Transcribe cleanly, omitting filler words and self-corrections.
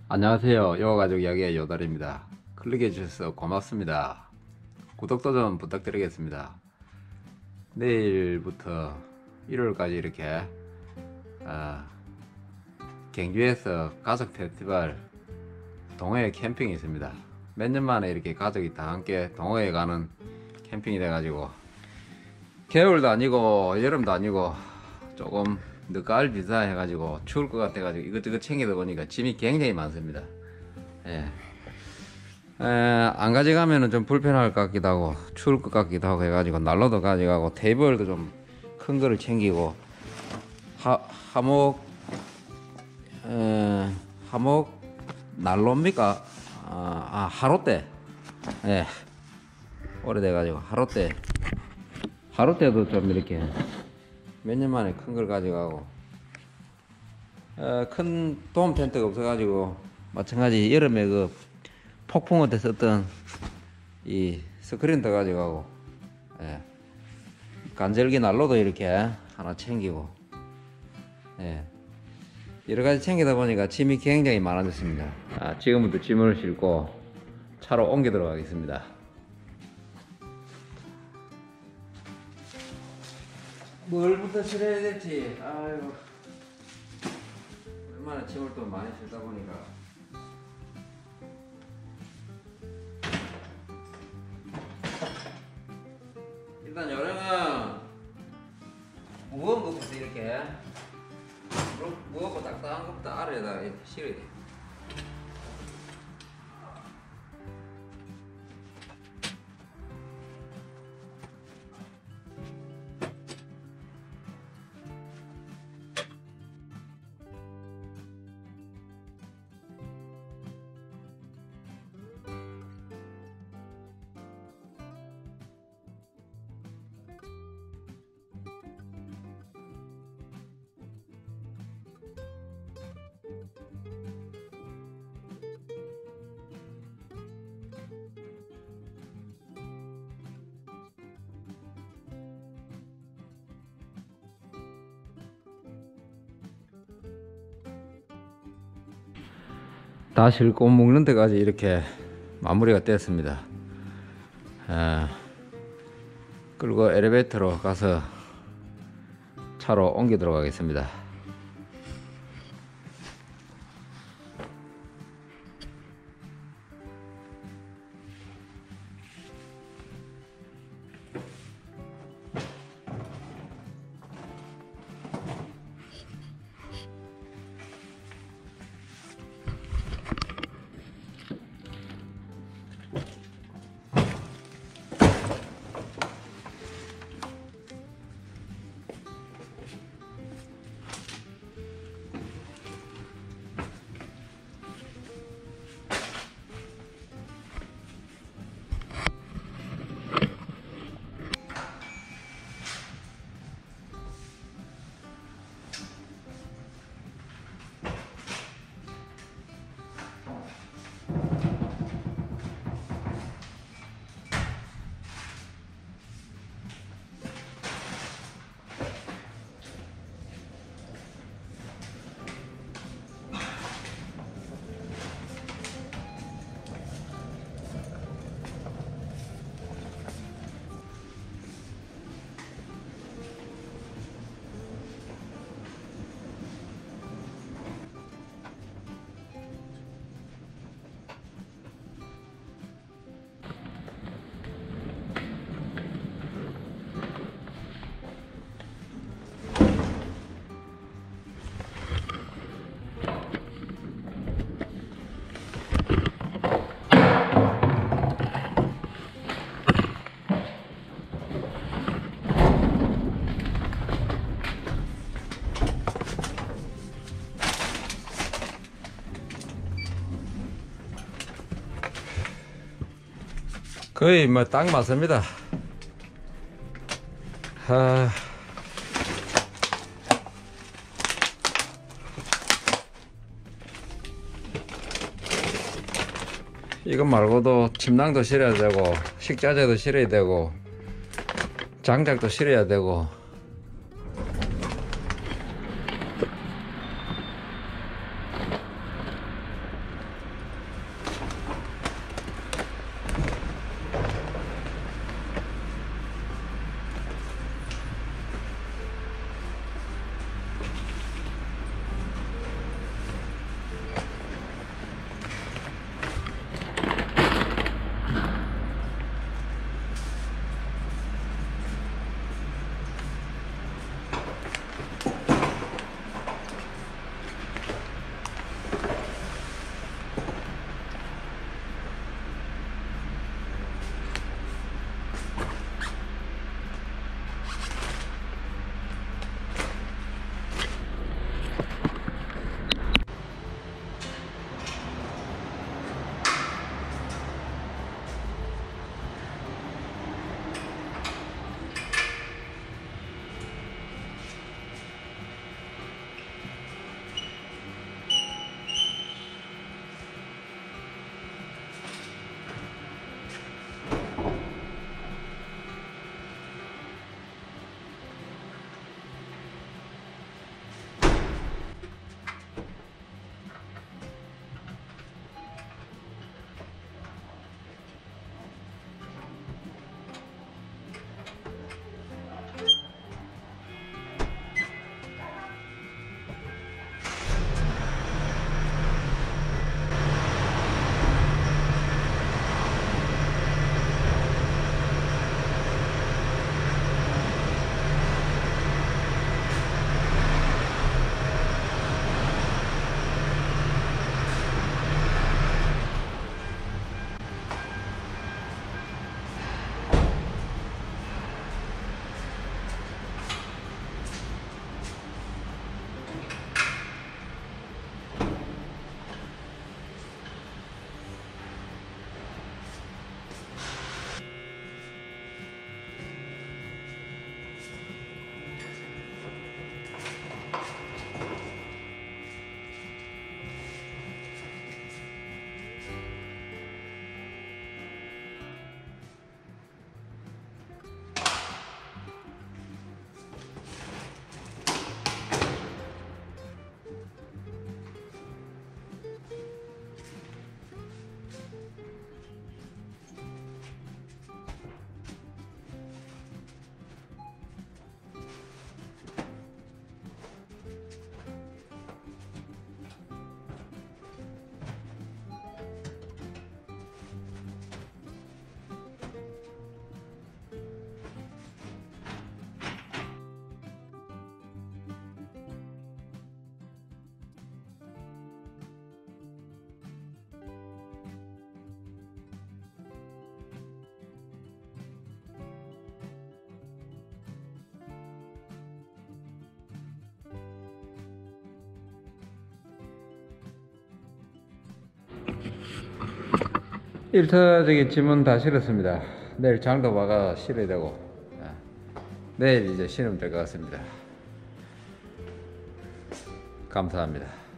안녕하세요. 여가가족 이야기의 요달입니다. 클릭해 주셔서 고맙습니다. 구독도 좀 부탁드리겠습니다. 내일부터 1월까지 이렇게 경주에서 가족 페스티벌 동호회 캠핑이 있습니다. 몇 년 만에 이렇게 가족이 다 함께 동호회 가는 캠핑이 돼가지고 겨울도 아니고 여름도 아니고 조금 늦가을 비사 해가지고 추울 것 같아가지고 이것저것 챙기다 보니까 짐이 굉장히 많습니다. 안 가져가면은 좀 불편할 것 같기도 하고 추울 것 같기도 하고 해가지고 난로도 가져가고 테이블도 좀 큰 거를 챙기고 하목 난로입니까? 하롯대. 오래돼가지고 하롯대도 좀 이렇게 몇 년 만에 큰 걸 가져가고 큰 돔 텐트가 없어가지고 마찬가지 여름에 그 폭풍우 때 썼던 이 스크린도 가져가고 간절기 난로도 이렇게 하나 챙기고 여러가지 챙기다 보니까 짐이 굉장히 많아졌습니다. 지금부터 짐을 싣고 차로 옮기도록 하겠습니다. 뭘부터 실어야 될지, 아유, 얼마나 짐을 또 많이 실다 보니까. 일단 요령은 무거운 것부터 이렇게 무겁고 딱딱한 것부터 아래에다 실어야 돼. 다 싣고 먹는 데까지 이렇게 마무리가 됐습니다. 그리고 엘리베이터로 가서 차로 옮기도록 하겠습니다. 거의 뭐 딱 맞습니다. 이것 말고도 침낭도 실어야 되고 식자재도 실어야 되고 장작도 실어야 되고 일차적인 짐은 다 실었습니다. 내일 장도 박아 실어야 되고, 내일 이제 신으면 될 것 같습니다. 감사합니다.